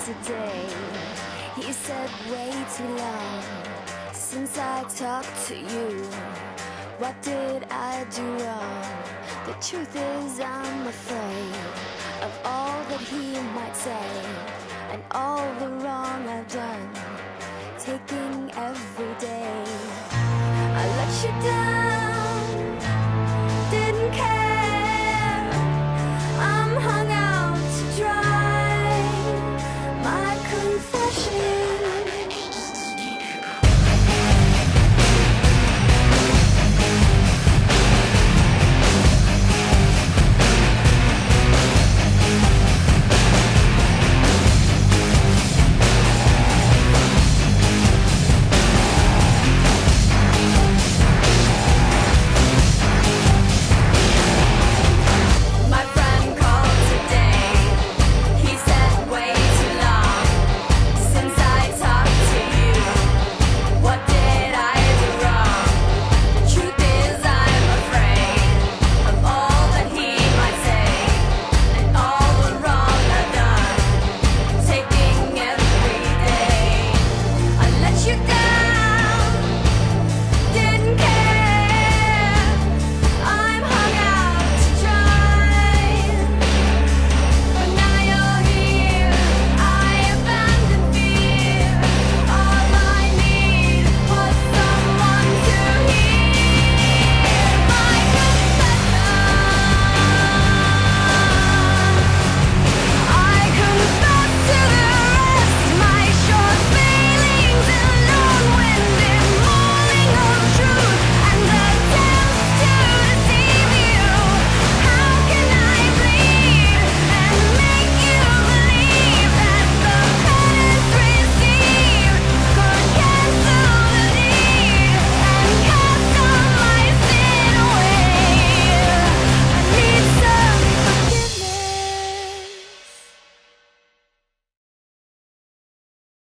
today. He said way too long since I talked to you. What did I do wrong? The truth is I'm afraid of all that he might say, and all the wrong I've done, taking every day. I let you down.